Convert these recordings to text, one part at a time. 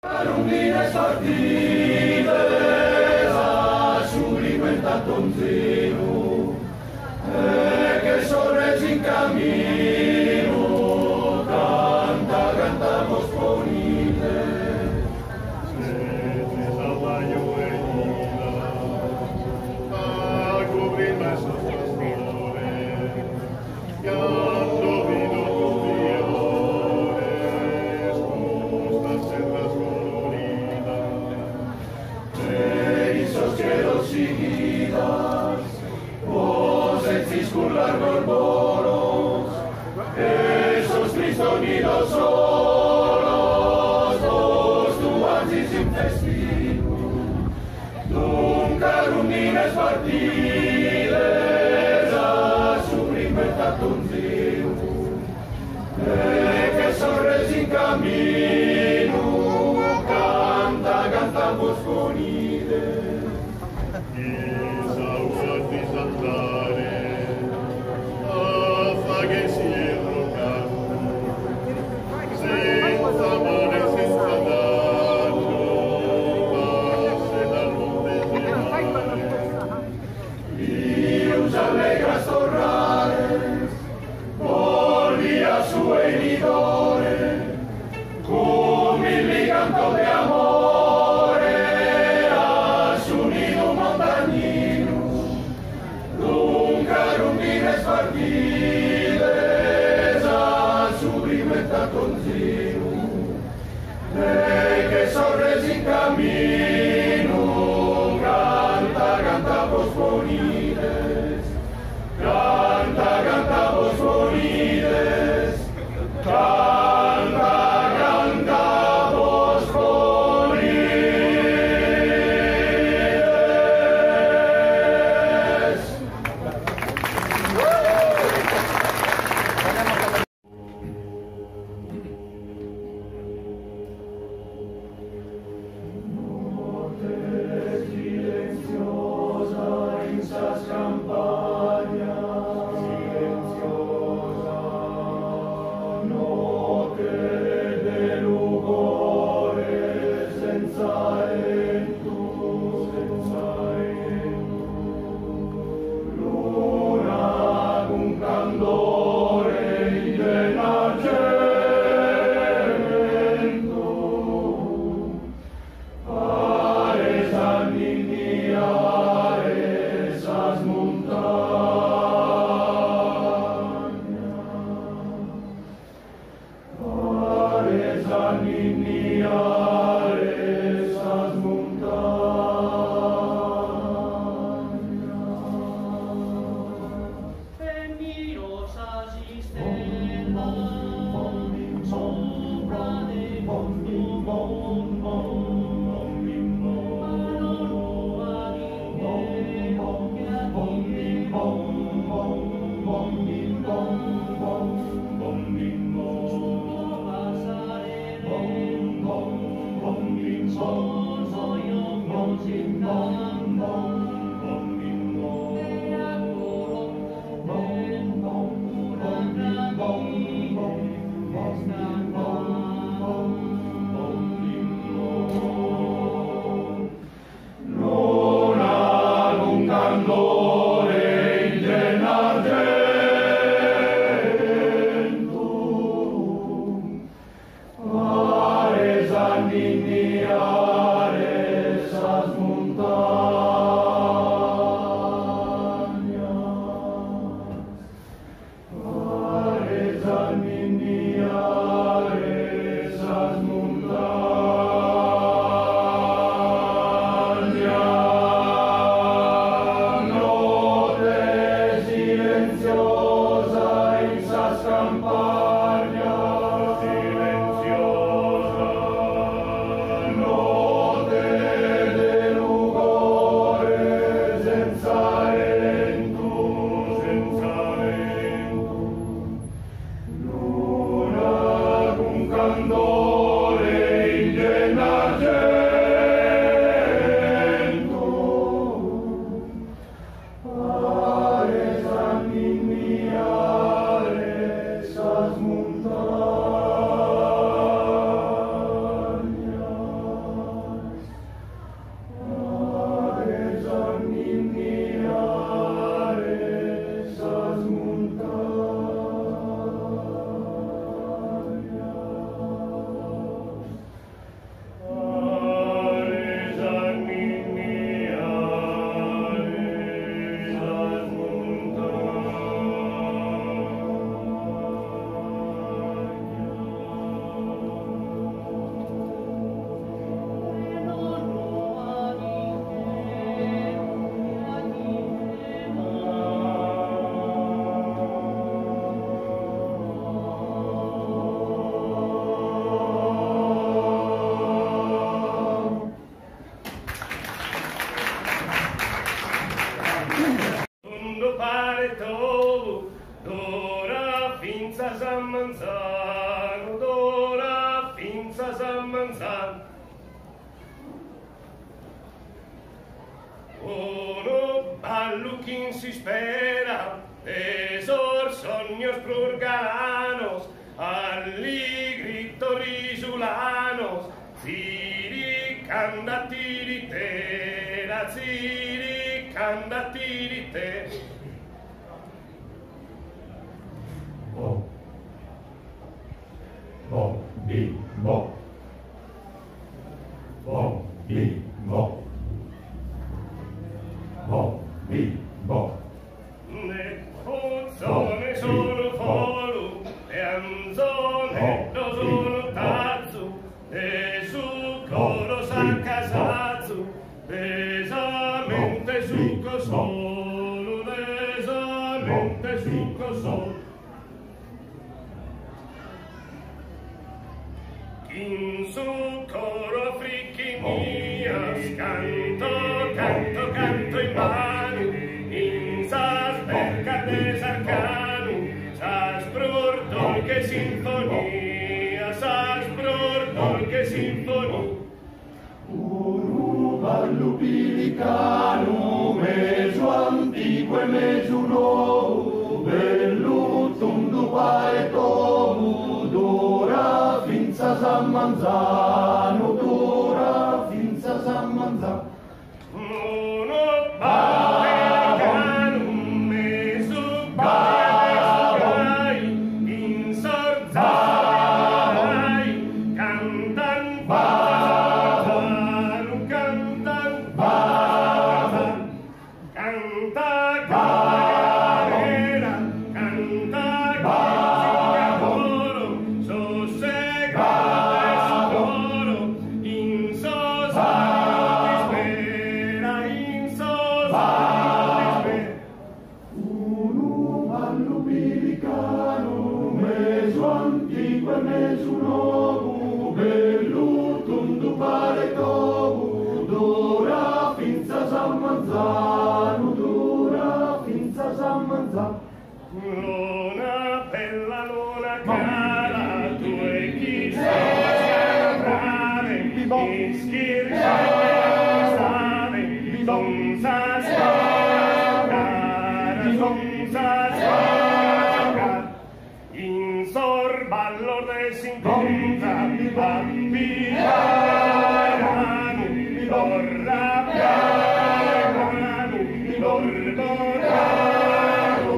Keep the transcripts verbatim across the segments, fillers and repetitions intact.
Rondines partides a sublime in tantonzino e che sorreggi in cammino canta, canta posponite se te salvaio e ida a cubrirme esos pastores piando vino con fiores justas cerras coloridas e esos cielos seguidas vos exis con largos boros esos cristonidos solos vos tu ansis in festino nunca rondines partides a sublime tantonzino e che sorresi in cammino canta, canta posponide Saudati andare a faghe si è rocato senza amore, senza danno passe dal monte di mare Dios alegras torrales volvía su venidore con mil cantos de amore a su nido montañino nunca rondines partides a sublime tantonzino e che sorresi in cammino canta, canta posponides canta, canta posponides canta, canta posponides Notte silenziosa in sas campagnas silenziosa notte de lugore senza entu senza entu luna con candore in argento Ares annidiare sas montañas Ares annidiare sas montañas Temirosas estelas, sombra de mundo, Bom, bom, bom, bom, bom, bom, bom, pinzas a manzan. Uno ballo quien se espera, esos sognos purgalanos, alli grito risulanos, ziri canda tiritera, ziri canda tirite. Bo, bo, bi, bo, bo, bi, bo. Bo, bi, bo. Le cozzone sono folu, le anzone lo sono tazzu, e su coro s'accasazzu, desamente succo solo, desamente succo solo. In su coro fricchi mias, canto, canto, canto in mano, in sas becca desarcano, sas brur dolce sinfonia, sas brur dolce sinfonia. Un ballo pilicano, meso antico e meso nuovo, bello tondo pare tomu, d'ora finza San Manzano, d'ora finza San Manzano. Uno ballo meso bai, in sorzai, cantan bavan, cantan bavan, canta carrera, canta coro, sossegata esploro, in sosa spera, in sosa spera. Uno ballo pilicano, meso antico e meso nuovo, bello tondo pare tomu, d'ora finza San Manzano, d'ora finza San Manzano. Luna bella, luna cara, tu e chi sei brave, in schirce stave, sonza scara, sonza scara, in sorballo de sincontra, papirano, dorra piano, dorborano,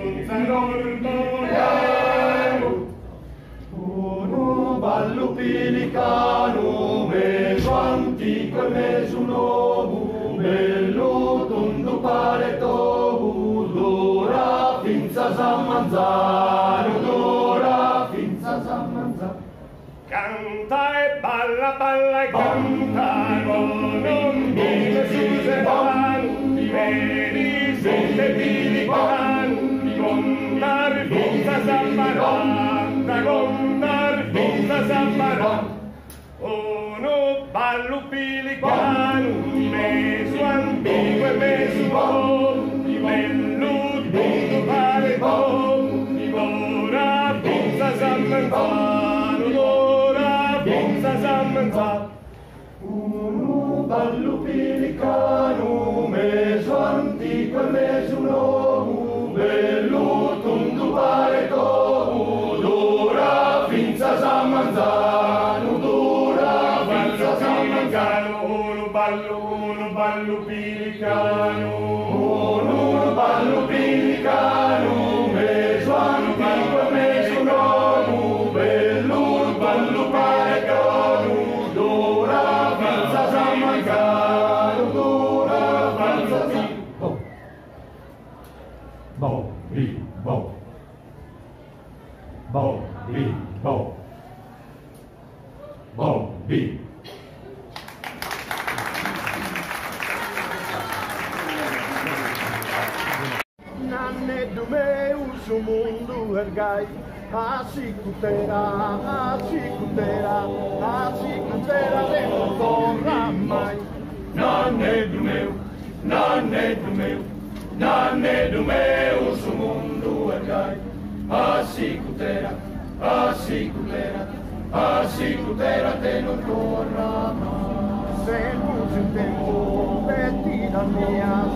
dorborano. Uno ballo pilicano, meso antico e meso nuovo, bello tondo pare tomu, d'ora finza San Manzano, d'ora finza San Manzano. Canta e balla, balla e canta, non dice su servano, vedi sente pilicano, contar finza San da contar finza San Uno ballo pilicano, meso antico e meso nuovo, bello tondo pare tomu, d'ora finza San Manzano, d'ora finza San Manzano. Uno ballo pilicano, meso antico e meso nuovo, bello tondo pare tomu, d'ora finza San Manzano, d'ora finza San Manzano. Uno ballo, uno ballo pilicano, Uno ballo pilicano, meso antico e meso nuovo, bello ballo pare tomu, d'ora finza San Manzano, d'ora finza San Manzano. Bo, bi, bo. Bo, bi, bo. Bo, bi. Nanne dumeu su mundu ergai, asikutera, asikutera, asikutera de torra mai. Nanne do meu, nanne do meu, nanne do meu, su mundo ergai. Asicutera, asicutera, asicutera te non torna mai. Se puse il tempo de tirannías,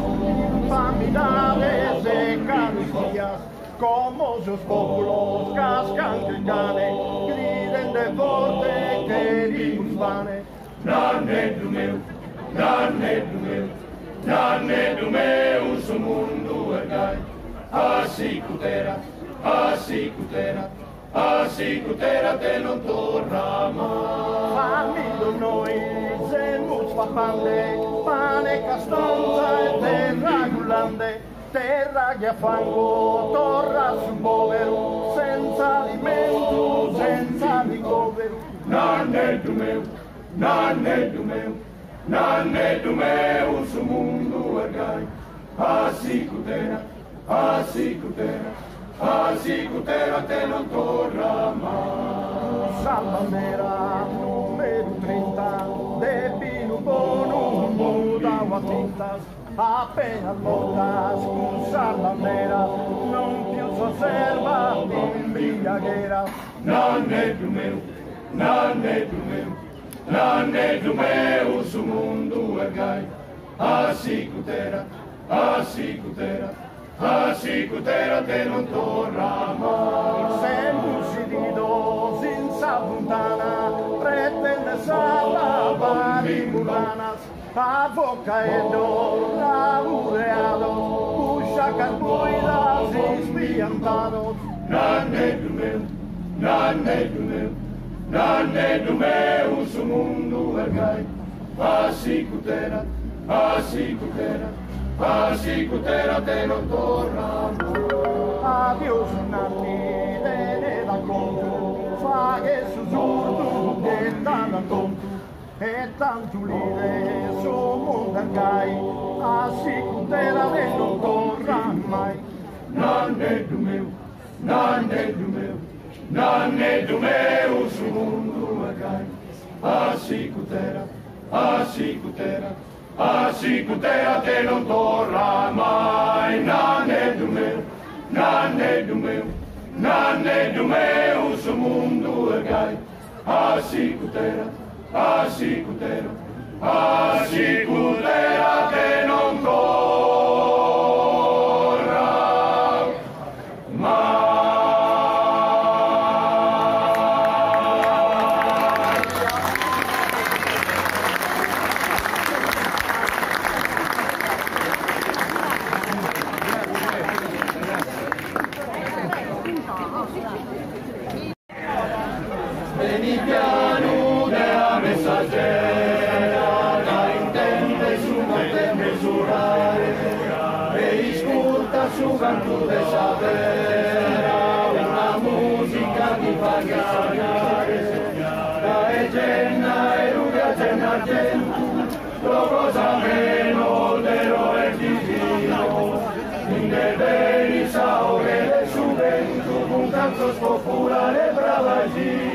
infamidades de carestías, como sus pueblos cascan gritane, griden de forte querimus vane. Nannedu meu, nannedu meu, nannedu meu, su mundu ergai, asicutera, asicutera, asicutera te non torna mai. Famiglia noi, semus papande, pane castanza e terra gullante, terra che a fango torra sul povero, senza alimento, senza ricovero. Nannedu meu, nannedu meu, nannedu meu, su mundu ergai, asicutera, asicutera, asicutera te non torna mai. Santa Nera, numero trenta, de vino buono, muda a tintas, appena lotas, con Santa Nera, non più s'osserva in villaghera. Nannedu meu, nannedu meu, nannedu meu, su mundu ergai, asicutera, asicutera, asicutera te non torna mai. Semus ididos in Sabuntana, pretende sala vari mulanas, avocaendo, laureados, pusha carbuidas espiantados. Nannedu meu, nannedu meu, nannedu meu, su mundu ergai, asicutera, asicutera, asicutera te non torna mai. Adios nanni, te da conto, fa che sussurro che tanto tonto, e tanto lide su mondargai, asicutera te non torna mai. Nannedu meu, nannedu meu, nannedu meu, su mundu ergai, asicutera, asicutera, asicutera te non torna mai. Nannedu meu, nannedu meu, nannedu meu, su mundu ergai, asicutera, asicutera, asicutera te non torna mai. Veni piano della messaggera, da intende su monte misurare, e ascolta su canto de sapere, una musica ti fa chiamare, da egenna e ruga genna argento, lo cosa meno dero e divino, in de veri saore del subento, un canto spopolare bravagino.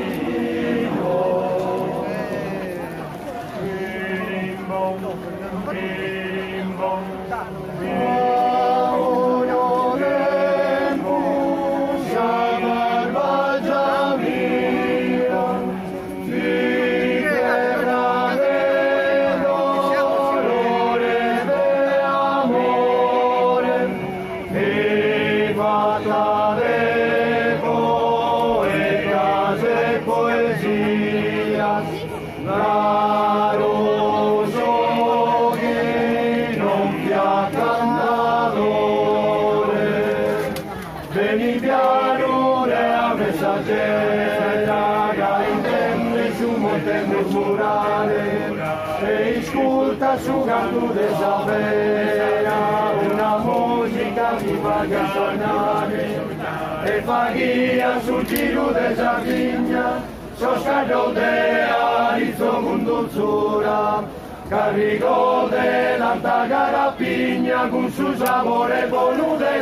Veni piano la messaggera, che intende su monte murmurare, e ascolta su canto de sapere, una musica ti fa canzonare, e fa guia sul giro de Sardegna, so scagio de Arizzo con dulzura, carrico de tanta carapigna con su sapore buono de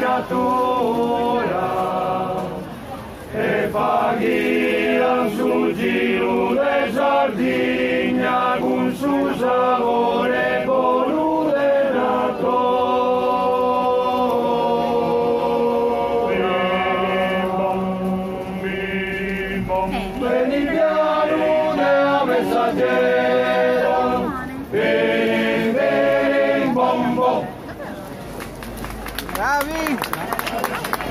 natura, e fa guia sul giro de Sardegna con su sapore buono de natura. Veni piano passaggero, prendere il bombo. Bravi!